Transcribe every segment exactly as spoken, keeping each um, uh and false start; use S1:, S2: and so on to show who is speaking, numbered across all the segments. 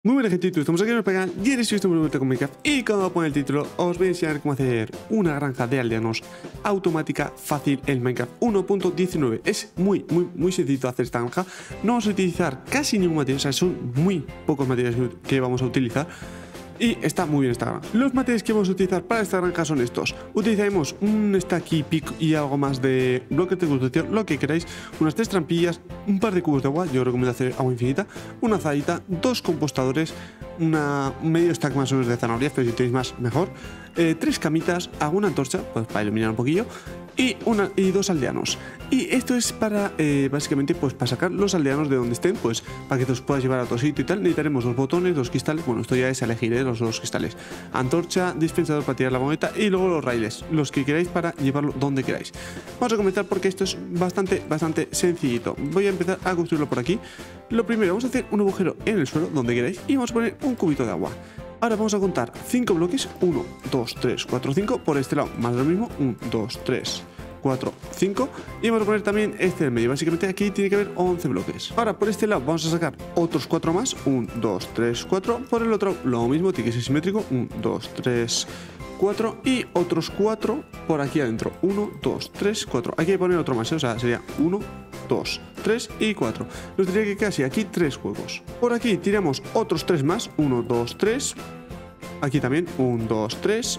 S1: Muy buena gente, estamos aquí en el canal y eres yo, estoy muy con Minecraft. Y como pone el título, os voy a enseñar cómo hacer una granja de aldeanos automática fácil en Minecraft uno punto diecinueve. Es muy, muy, muy sencillo hacer esta granja. No vamos a utilizar casi ningún material, o sea, son muy pocos materiales que vamos a utilizar. Y está muy bien esta granja. Los materiales que vamos a utilizar para esta granja son estos. Utilizaremos un stacky pick y algo más de bloques de construcción, lo que queráis. Unas tres trampillas, un par de cubos de agua, yo recomiendo hacer agua infinita, una azadita, dos compostadores, una medio stack más o menos de zanahorias, pero si tenéis más, mejor. Eh, tres camitas, alguna antorcha, pues para iluminar un poquillo. Y, una, y dos aldeanos. Y esto es para, eh, básicamente, pues para sacar los aldeanos de donde estén, pues para que te los puedas llevar a otro sitio y tal. Necesitaremos los botones, los cristales, bueno, esto ya es elegir, ¿eh? los dos cristales. Antorcha, dispensador para tirar la moneta y luego los raíles, los que queráis para llevarlo donde queráis. Vamos a comenzar porque esto es bastante, bastante sencillito. Voy a empezar a construirlo por aquí. Lo primero, vamos a hacer un agujero en el suelo, donde queráis, y vamos a poner un cubito de agua. Ahora vamos a contar cinco bloques, uno, dos, tres, cuatro, cinco, por este lado, más de lo mismo, uno, dos, tres, cuatro, cinco, y vamos a poner también este en medio, básicamente aquí tiene que haber once bloques. Ahora por este lado vamos a sacar otros cuatro más, uno, dos, tres, cuatro, por el otro lo mismo, tiene que ser simétrico, uno, dos, tres, cuatro, y otros cuatro por aquí adentro, uno, dos, tres, cuatro, aquí hay que poner otro más, ¿eh? O sea, sería uno, dos, tres y cuatro. Nos tendría que casi aquí tres juegos. Por aquí tiramos otros tres más, uno, dos, tres. Aquí también, uno, dos, tres,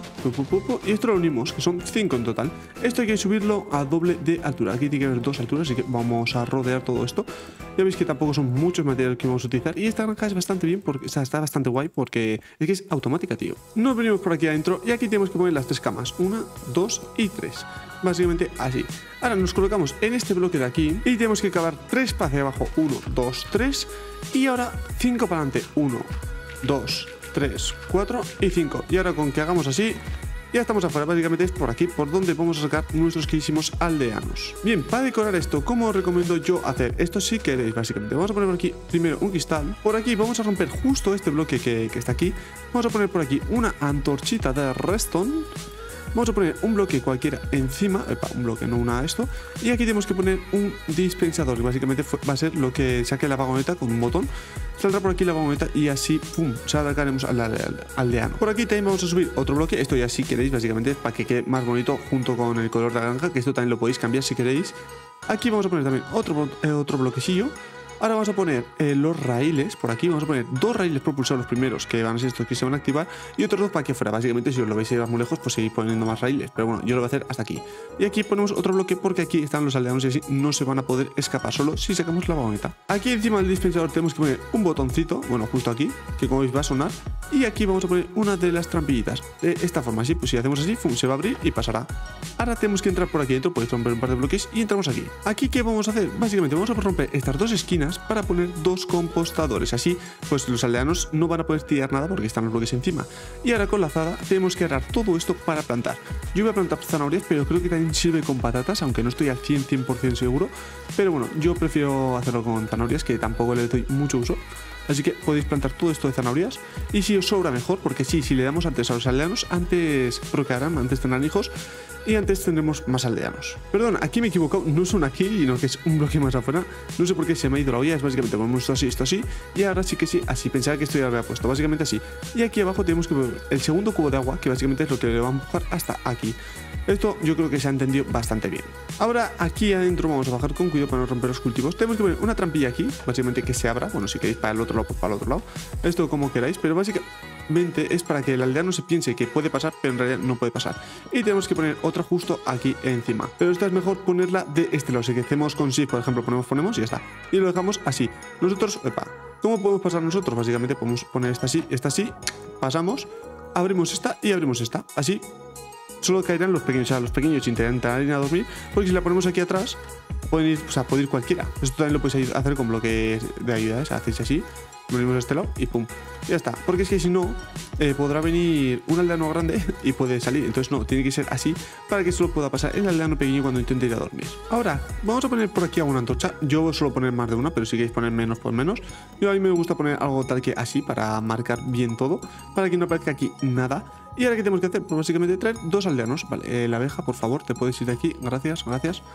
S1: y esto lo unimos, que son cinco en total. Esto hay que subirlo a doble de altura. Aquí tiene que haber dos alturas, así que vamos a rodear todo esto. Ya veis que tampoco son muchos materiales que vamos a utilizar. Y esta granja es bastante bien, porque o sea, está bastante guay, porque es que es automática, tío. Nos venimos por aquí adentro y aquí tenemos que poner las tres camas, una, dos y tres. Básicamente así. Ahora nos colocamos en este bloque de aquí y tenemos que cavar tres para hacia abajo, uno, dos, tres. Y ahora cinco para adelante, uno, dos, tres, cuatro y cinco. Y ahora con que hagamos así, ya estamos afuera. Básicamente es por aquí por donde vamos a sacar nuestros queridísimos aldeanos. Bien, para decorar esto, ¿cómo os recomiendo yo hacer? Esto sí queréis, básicamente. Vamos a poner por aquí primero un cristal. Por aquí vamos a romper justo este bloque que, que está aquí. Vamos a poner por aquí una antorchita de redstone. Vamos a poner un bloque cualquiera encima, epa, un bloque, no una esto. Y aquí tenemos que poner un dispensador, que básicamente va a ser lo que saque la vagoneta con un botón. Saldrá por aquí la vagoneta y así, pum, sacaremos al aldeano. Por aquí también vamos a subir otro bloque. Esto ya si queréis, básicamente, para que quede más bonito junto con el color de la granja, que esto también lo podéis cambiar si queréis. Aquí vamos a poner también otro, eh, otro bloquecillo. Ahora vamos a poner eh, los raíles por aquí. Vamos a poner dos raíles propulsados, los primeros, que van a ser estos que se van a activar, y otros dos para aquí afuera. Básicamente, si os lo veis llevar muy lejos, pues seguís poniendo más raíles. Pero bueno, yo lo voy a hacer hasta aquí. Y aquí ponemos otro bloque porque aquí están los aldeanos y así no se van a poder escapar solo si sacamos la vagoneta. Aquí encima del dispensador tenemos que poner un botoncito, bueno, justo aquí, que como veis va a sonar. Y aquí vamos a poner una de las trampillitas. De esta forma, así, pues si hacemos así, pum, se va a abrir y pasará. Ahora tenemos que entrar por aquí dentro, podéis romper un par de bloques y entramos aquí. Aquí, ¿qué vamos a hacer? Básicamente vamos a romper estas dos esquinas para poner dos compostadores. Así, pues los aldeanos no van a poder tirar nada porque están los bloques encima. Y ahora con la azada tenemos que agarrar todo esto para plantar. Yo voy a plantar zanahorias, pero creo que también sirve con patatas, aunque no estoy al cien por cien seguro. Pero bueno, yo prefiero hacerlo con zanahorias, que tampoco le doy mucho uso. Así que podéis plantar todo esto de zanahorias. Y si os sobra mejor, porque sí, si le damos antes a los aldeanos, antes procrearán, antes tendrán hijos. Y antes tendremos más aldeanos. Perdón, aquí me he equivocado, no son aquí, sino que es un bloque más afuera. No sé por qué se me ha ido la olla, es básicamente ponemos esto así, esto así. Y ahora sí que sí, así, pensaba que esto ya lo había puesto, básicamente así. Y aquí abajo tenemos que poner el segundo cubo de agua, que básicamente es lo que le va a empujar hasta aquí. Esto yo creo que se ha entendido bastante bien. Ahora aquí adentro vamos a bajar con cuidado para no romper los cultivos. Tenemos que poner una trampilla aquí, básicamente que se abra. Bueno, si queréis para el otro lado, pues para el otro lado. Esto como queráis, pero básicamente es para que el aldeano se piense que puede pasar, pero en realidad no puede pasar. Y tenemos que poner otra justo aquí encima. Pero esta es mejor ponerla de este lado. Si que hacemos con sí, por ejemplo, ponemos, ponemos y ya está. Y lo dejamos así. Nosotros, epa, ¿cómo podemos pasar nosotros? Básicamente podemos poner esta así, esta así, pasamos, abrimos esta y abrimos esta. Así. Solo caerán los pequeños, o sea, los pequeños intentarán ir a dormir, porque si la ponemos aquí atrás, pueden ir, o sea, puede ir cualquiera. Esto también lo podéis hacer con bloques de ayuda, ¿eh? O sea, hacéis así, venimos a este lado y pum, ya está. Porque es que si no, eh, podrá venir un aldeano grande y puede salir. Entonces no, tiene que ser así para que solo pueda pasar el aldeano pequeño cuando intente ir a dormir. Ahora, vamos a poner por aquí alguna antorcha. Yo suelo poner más de una, pero si queréis poner menos, pues menos. Yo a mí me gusta poner algo tal que así, para marcar bien todo, para que no aparezca aquí nada. Y ahora, ¿qué tenemos que hacer? Pues básicamente traer dos aldeanos. Vale, eh, la abeja, por favor, te puedes ir de aquí. Gracias, gracias.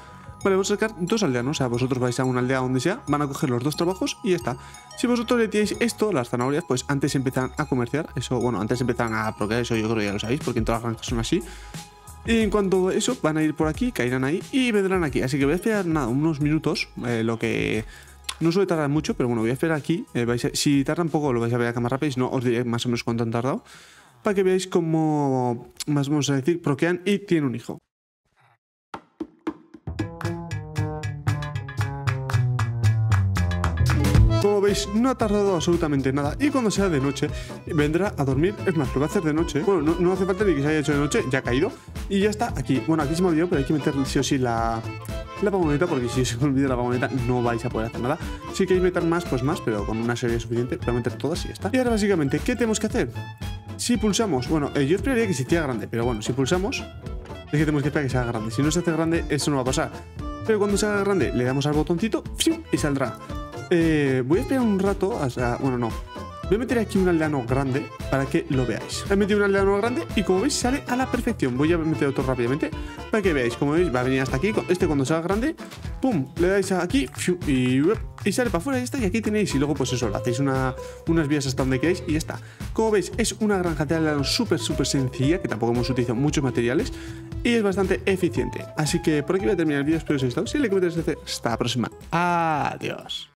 S1: Vale, vamos a sacar dos aldeanos. O sea, vosotros vais a una aldea donde sea, van a coger los dos trabajos y ya está. Si vosotros le tiráis esto, las zanahorias, pues antes empiezan a comerciar. Eso, bueno, antes empiezan a procrear, eso yo creo que ya lo sabéis, porque en todas las granjas son así. Y en cuanto a eso, van a ir por aquí, caerán ahí y vendrán aquí. Así que voy a esperar, nada, unos minutos, eh, lo que... No suele tardar mucho, pero bueno, voy a esperar aquí. Eh, vais a... Si tarda un poco, lo vais a ver a cámara rápida, si no, os diré más o menos cuánto han tardado. Para que veáis cómo, más vamos a decir, procrean y tienen un hijo. Como veis, no ha tardado absolutamente nada. Y cuando sea de noche, vendrá a dormir. Es más, lo va a hacer de noche. Bueno, no, no hace falta ni que se haya hecho de noche, ya ha caído. Y ya está aquí. Bueno, aquí se me ha olvidado, pero hay que meter sí o sí la, la vagoneta, porque si se os olvida la vagoneta no vais a poder hacer nada. Si queréis meter más, pues más, pero con una serie suficiente para meter todas y ya está. Y ahora básicamente, ¿qué tenemos que hacer? Si pulsamos, bueno, eh, yo esperaría que se hiciera grande, pero bueno, si pulsamos, es que tenemos que esperar que se haga grande. Si no se hace grande, eso no va a pasar. Pero cuando se haga grande, le damos al botoncito y saldrá. Eh, voy a esperar un rato, hasta, bueno, no. Voy a meter aquí un aldeano grande para que lo veáis. He metido un aldeano grande y como veis sale a la perfección. Voy a meter otro rápidamente para que veáis. Como veis va a venir hasta aquí. Este cuando salga grande, pum, le dais aquí y, y sale para afuera y está. Y aquí tenéis y luego pues eso, le hacéis una, unas vías hasta donde queráis y ya está. Como veis es una granja de aldeanos súper súper sencilla, que tampoco hemos utilizado muchos materiales y es bastante eficiente. Así que por aquí voy a terminar el vídeo. Espero que os haya gustado. Si le comentáis, hasta la próxima. Adiós.